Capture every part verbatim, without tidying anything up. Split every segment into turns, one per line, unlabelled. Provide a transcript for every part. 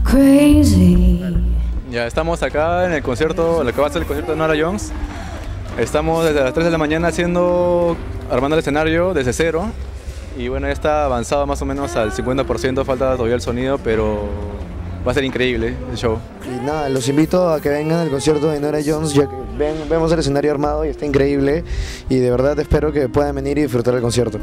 crazy.
Ya estamos acá en el concierto, lo que va a ser el concierto de Norah Jones. Estamos desde las tres de la mañana haciendo, armando el escenario desde cero. Y bueno, ya está avanzado más o menos al cincuenta por ciento, falta todavía el sonido, pero va a ser increíble el show.
Y nada, los invito a que vengan al concierto de Norah Jones, ya que ven, vemos el escenario armado y está increíble. Y de verdad espero que puedan venir y disfrutar el concierto.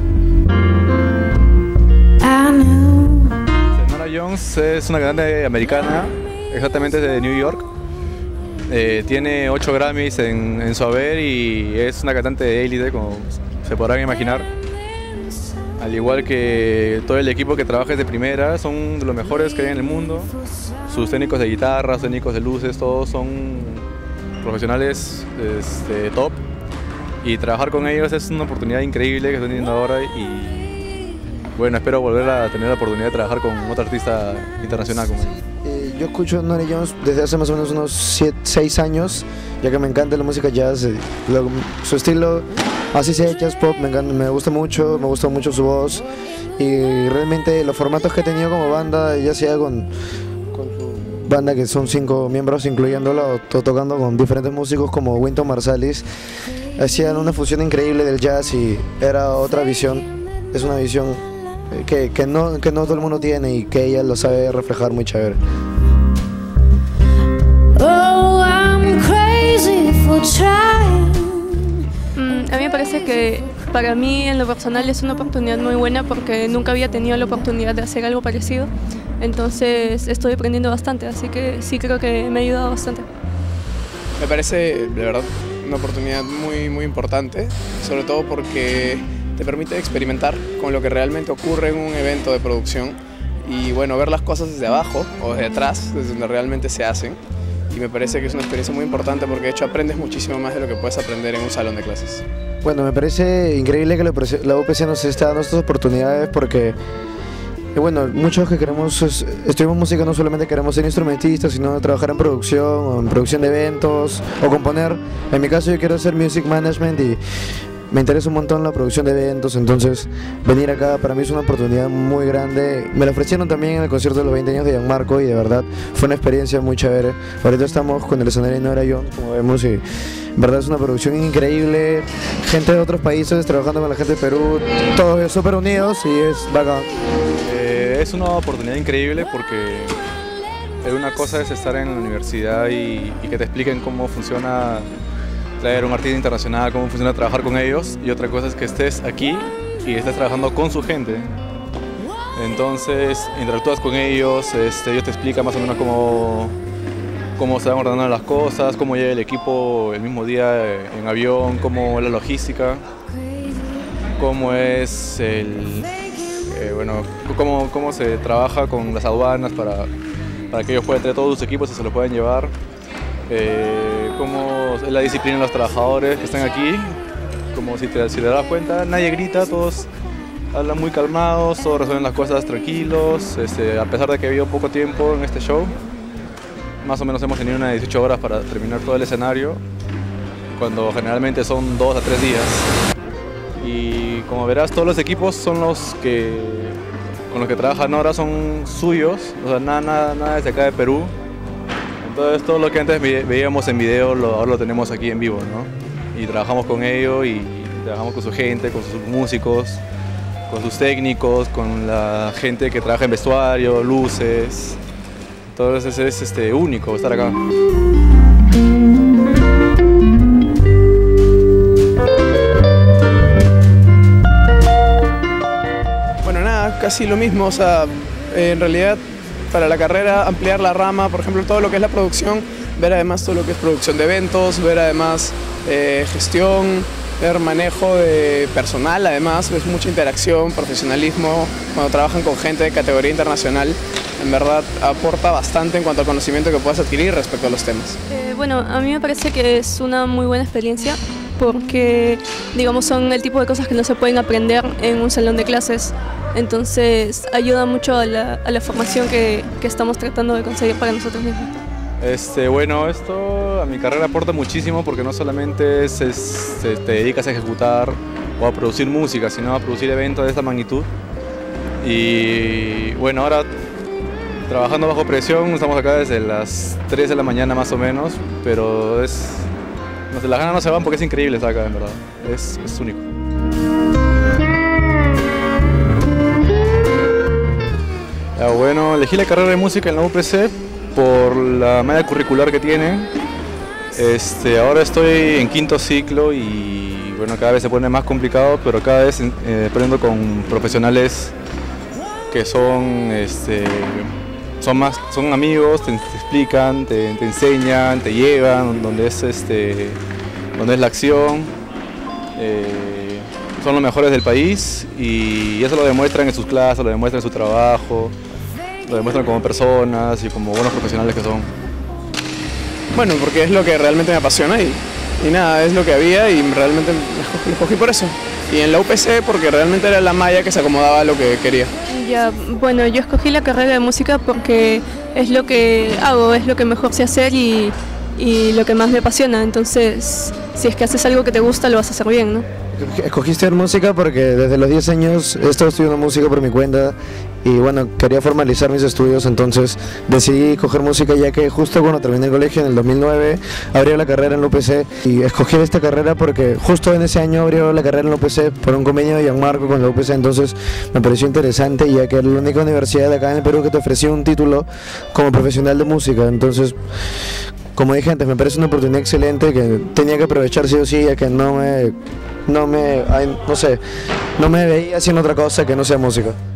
Norah Jones es una cantante americana, exactamente de New York. Eh, tiene ocho Grammys en, en su haber y es una cantante de élite, como se podrán imaginar. Al igual que todo el equipo que trabaja de primera, son de los mejores que hay en el mundo. Sus técnicos de guitarra, sus técnicos de luces, todos son profesionales este, top. Y trabajar con ellos es una oportunidad increíble que estoy teniendo ahora. Y bueno, espero volver a tener la oportunidad de trabajar con otro artista internacional como él.
Eh, yo escucho a Norah Jones desde hace más o menos unos seis años, ya que me encanta la música jazz. Eh, lo, su estilo, así sea jazz pop, me, encanta, me gusta mucho, me gusta mucho su voz. Y realmente los formatos que he tenido como banda, ya sea con, con su banda que son cinco miembros, incluyéndolo, o to, tocando con diferentes músicos como Wynton Marsalis, hacían una fusión increíble del jazz y era otra visión. Es una visión que, que, no, que no todo el mundo tiene y que ella lo sabe reflejar muy chévere.
Oh, I'm crazy for trying.
Mm, a mí me parece que para mí en lo personal es una oportunidad muy buena porque nunca había tenido la oportunidad de hacer algo parecido. Entonces estoy aprendiendo bastante, así que sí creo que me ha ayudado bastante.
Me parece, de verdad, una oportunidad muy, muy importante, sobre todo porque te permite experimentar con lo que realmente ocurre en un evento de producción y bueno, ver las cosas desde abajo o desde atrás, desde donde realmente se hacen. Y me parece que es una experiencia muy importante porque de hecho aprendes muchísimo más de lo que puedes aprender en un salón de clases.
Bueno, me parece increíble que la U P C nos esté dando estas oportunidades porque, bueno, muchos que queremos, estudiamos música no solamente queremos ser instrumentistas, sino trabajar en producción, o en producción de eventos, o componer. En mi caso yo quiero hacer music management y me interesa un montón la producción de eventos, entonces venir acá para mí es una oportunidad muy grande. Me la ofrecieron también en el concierto de los veinte años de Gianmarco y de verdad fue una experiencia muy chévere. Ahorita estamos con el escenario de Norah Jones, como vemos, y en verdad es una producción increíble. Gente de otros países trabajando con la gente de Perú, todos súper unidos y es bacán.
Eh, es una oportunidad increíble porque una cosa es estar en la universidad y, y que te expliquen cómo funciona traer un artista internacional, cómo funciona trabajar con ellos, y otra cosa es que estés aquí y estés trabajando con su gente. Entonces interactúas con ellos, este, ellos te explican más o menos cómo, cómo se van ordenando las cosas, cómo llega el equipo el mismo día en avión, cómo es la logística, cómo es el, eh, bueno, cómo, cómo se trabaja con las aduanas para, para que ellos puedan traer todos sus equipos y se los puedan llevar. Eh, cómo es la disciplina de los trabajadores que están aquí, como si te, si te das cuenta, nadie grita, todos hablan muy calmados, todos resuelven las cosas tranquilos, este, a pesar de que ha habido poco tiempo en este show, más o menos hemos tenido unas dieciocho horas para terminar todo el escenario, cuando generalmente son dos a tres días. Y como verás, todos los equipos son los que, con los que trabajan ahora son suyos, o sea, nada, nada, nada desde acá de Perú. Entonces todo lo que antes veíamos en video lo, ahora lo tenemos aquí en vivo, ¿no? Y trabajamos con ellos y trabajamos con su gente, con sus músicos, con sus técnicos, con la gente que trabaja en vestuario, luces. Entonces es este, único estar acá.
Bueno, nada, casi lo mismo, o sea, en realidad para la carrera ampliar la rama, por ejemplo, todo lo que es la producción, ver además todo lo que es producción de eventos, ver además eh, gestión, ver manejo de personal, además, ves mucha interacción, profesionalismo, cuando trabajan con gente de categoría internacional, en verdad aporta bastante en cuanto al conocimiento que puedas adquirir respecto a los temas.
Eh, bueno, a mí me parece que es una muy buena experiencia porque, digamos, son el tipo de cosas que no se pueden aprender en un salón de clases. Entonces ayuda mucho a la, a la formación que, que estamos tratando de conseguir para nosotros mismos.
Este, bueno, esto a mi carrera aporta muchísimo porque no solamente es, es, te, te dedicas a ejecutar o a producir música, sino a producir eventos de esta magnitud. Y bueno, ahora Trabajando bajo presión, estamos acá desde las tres de la mañana más o menos, pero es... No sé, las ganas no se van porque es increíble estar acá, en verdad. Es, es único. Ya, bueno, elegí la carrera de música en la U P C por la malla curricular que tiene. Este, ahora estoy en quinto ciclo y bueno, cada vez se pone más complicado, pero cada vez eh, aprendo con profesionales que son, este, son, más, son amigos, te, te explican, te, te enseñan, te llevan, donde es, este, donde es la acción. Eh, son los mejores del país y eso lo demuestran en sus clases, lo demuestran en su trabajo, lo demuestran como personas y como buenos profesionales que son.
Bueno, porque es lo que realmente me apasiona y, y nada, es lo que había y realmente lo escogí por eso. Y en la U P C porque realmente era la malla que se acomodaba a lo que quería.
Ya, bueno, yo escogí la carrera de música porque es lo que hago, es lo que mejor sé hacer y, y lo que más me apasiona. Entonces, si es que haces algo que te gusta, lo vas a hacer bien, ¿no?
Escogiste música porque desde los diez años he estado estudiando música por mi cuenta y bueno, quería formalizar mis estudios, entonces decidí coger música ya que justo cuando terminé el colegio en el dos mil nueve abrió la carrera en la U P C y escogí esta carrera porque justo en ese año abrió la carrera en la U P C por un convenio de Gianmarco con la U P C, entonces me pareció interesante ya que era la única universidad de acá en el Perú que te ofrecía un título como profesional de música, entonces como dije antes, me parece una oportunidad excelente que tenía que aprovechar sí o sí, ya que no me, no me, ay, no sé, no me veía haciendo otra cosa que no sea música.